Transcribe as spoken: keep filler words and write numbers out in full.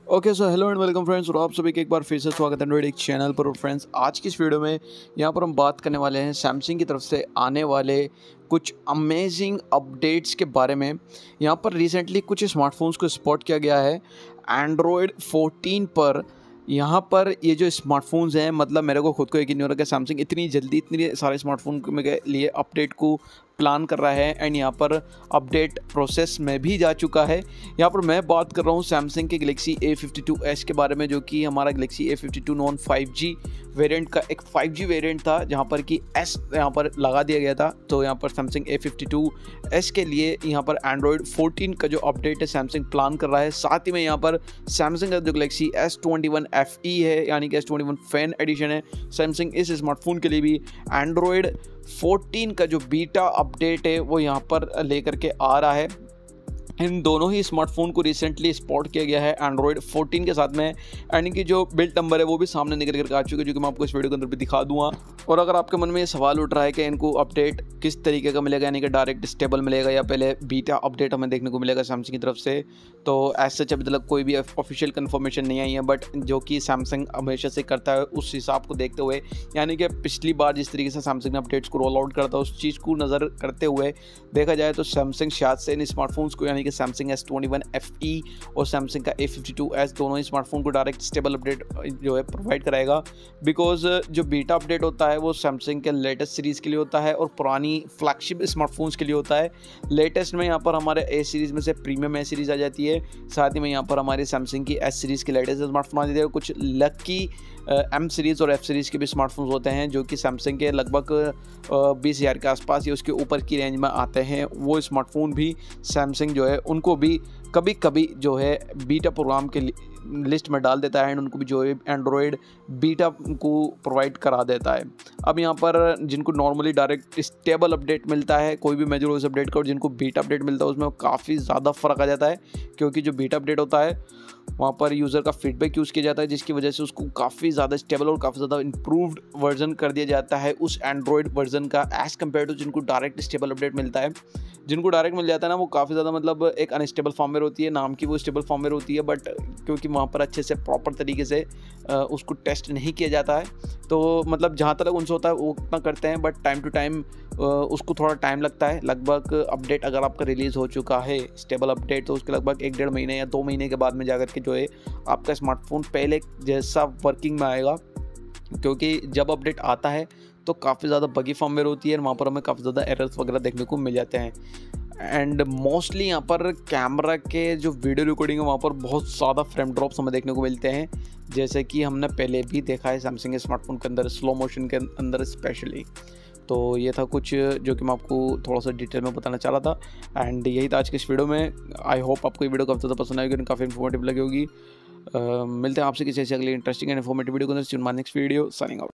Okay so hello and welcome friends, और आप सभी के एक बार फिर से स्वागत है एंड्रॉइड एक चैनल पर। और फ्रेंड्स, आज की इस वीडियो में यहाँ पर हम बात करने वाले हैं सैमसंग की तरफ से आने वाले कुछ अमेजिंग अपडेट्स के बारे में। यहाँ पर रिसेंटली कुछ स्मार्टफोन्स को स्पॉट किया गया है एंड्रॉयड फोर्टीन पर। यहाँ पर ये जो स्मार्टफोन्स हैं, मतलब मेरे को खुद को यकीन नहीं हो रहा कि सैमसंग इतनी जल्दी इतनी सारे स्मार्टफोन के लिए अपडेट को प्लान कर रहा है एंड यहाँ पर अपडेट प्रोसेस में भी जा चुका है। यहाँ पर मैं बात कर रहा हूँ सैमसंग के Galaxy A fifty two S के बारे में, जो कि हमारा Galaxy A fifty two non five G variant का एक फाइव जी वेरिएंट था, जहाँ पर कि एस यहाँ पर लगा दिया गया था। तो यहाँ पर Samsung A fifty two S के लिए यहाँ पर एंड्रॉयड फोर्टीन का जो अपडेट है सैमसंग प्लान कर रहा है। साथ ही में यहाँ पर सैमसंग का जो Galaxy S twenty one F E है, यानी कि S twenty one fan edition है, सैमसंग इस स्मार्टफोन के लिए भी एंड्रॉयड फोर्टीन का जो बीटा अपडेट है वो यहाँ पर लेकर के आ रहा है। इन दोनों ही स्मार्टफोन को रिसेंटली स्पॉट किया गया है एंड्रॉयड फोर्टीन के साथ में, यानी कि जो बिल्ड नंबर है वो भी सामने निकल कर आ चुके हैं, जो कि मैं आपको इस वीडियो के अंदर भी दिखा दूंगा। और अगर आपके मन में ये सवाल उठ रहा है कि इनको अपडेट किस तरीके का मिलेगा, यानी कि डायरेक्ट स्टेबल मिलेगा या पहले बीटा अपडेट हमें देखने को मिलेगा सैमसंग की तरफ से, तो एज सच अभी तक कोई भी ऑफिशियल कन्फर्मेशन नहीं आई है। बट जो कि सैमसंग हमेशा से करता है उस हिसाब को देखते हुए, यानी कि पिछली बार जिस तरीके से सैमसंग ने अपडेट्स को रोल आउट करता है उस चीज़ को नज़र करते हुए देखा जाए तो सैमसंग शायद से इन स्मार्टफोन्स को, यानी कि Samsung S twenty one F E और सैमसंग का ए फिफ्टी टू एस, दोनों ही स्मार्टफोन को डायरेक्ट स्टेबल अपडेट जो है प्रोवाइड कराएगा। बिकॉज जो बीटा अपडेट होता है वो सैमसंग के लेटेस्ट सीरीज़ के लिए होता है और पुरानी फ्लैगशिप स्मार्टफोन्स के लिए होता है। लेटेस्ट में यहाँ पर हमारे ए सीरीज़ में से प्रीमियम ए सीरीज़ आ जाती है, साथ ही में यहाँ पर हमारी सैमसंग की एस सीरीज़ की लेटेस्ट स्मार्टफोन आ जाती है। कुछ लकी एम सीरीज़ और एफ सीरीज़ के भी स्मार्टफोन्स होते हैं जो कि सैमसंग के लगभग बीस हज़ार के आसपास या उसके ऊपर की रेंज में आते हैं। वो स्मार्टफोन भी सैमसंग जो है उनको भी कभी कभी जो है बीटा प्रोग्राम के लिस्ट में डाल देता है एंड उनको भी जो है एंड्रॉयड बीटा को प्रोवाइड करा देता है। अब यहाँ पर जिनको नॉर्मली डायरेक्ट स्टेबल अपडेट मिलता है कोई भी मेजर ओएस अपडेट का, और जिनको बीटा अपडेट मिलता है उसमें काफ़ी ज़्यादा फ़र्क आ जाता है, क्योंकि जो बीटा अपडेट होता है वहाँ पर यूज़र का फीडबैक यूज़ किया जाता है, जिसकी वजह से उसको काफ़ी ज़्यादा स्टेबल और काफ़ी ज़्यादा इंप्रूव्ड वर्जन कर दिया जाता है उस एंड्रॉयड वर्जन का, एज़ कम्पेयर टू जिनको डायरेक्ट स्टेबल अपडेट मिलता है। जिनको डायरेक्ट मिल जाता है ना, वो काफ़ी ज़्यादा मतलब एक अनस्टेबल फॉर्मवेयर होती है, नाम की वो स्टेबल फॉर्मवेयर होती है, बट क्योंकि वहाँ पर अच्छे से प्रॉपर तरीके से उसको टेस्ट नहीं किया जाता है, तो मतलब जहाँ तक उनसे होता है वो उतना करते हैं, बट टाइम टू टाइम उसको थोड़ा टाइम लगता है। लगभग अपडेट अगर आपका रिलीज़ हो चुका है स्टेबल अपडेट, तो उसके लगभग एक डेढ़ महीने या दो महीने के बाद में जाकर के जो है आपका स्मार्टफोन पहले जैसा वर्किंग में आएगा, क्योंकि जब अपडेट आता है तो काफ़ी ज़्यादा बगी फॉर्मवेयर होती है और वहाँ पर हमें काफ़ी ज़्यादा एरर्स वगैरह देखने को मिल जाते हैं। एंड मोस्टली यहाँ पर कैमरा के जो वीडियो रिकॉर्डिंग है वहाँ पर बहुत ज़्यादा फ्रेम ड्रॉप्स हमें देखने को मिलते हैं, जैसे कि हमने पहले भी देखा है सैमसंग के स्मार्टफोन के अंदर, स्लो मोशन के अंदर स्पेशली। तो ये था कुछ जो कि मैं आपको थोड़ा सा डिटेल में बताना चाह रहा था, एंड यही था आज के इस वीडियो में। आई होप आपको ये वीडियो काफ़ी ज़्यादा पसंद आएगी, काफ़ी इन्फॉर्मेटिव लगी होगी। uh, मिलते हैं आपसे किसी ऐसी अगली इंटरेस्टिंग एंड इन्फॉर्मेटिव वीडियो के अंदर। Next video signing out.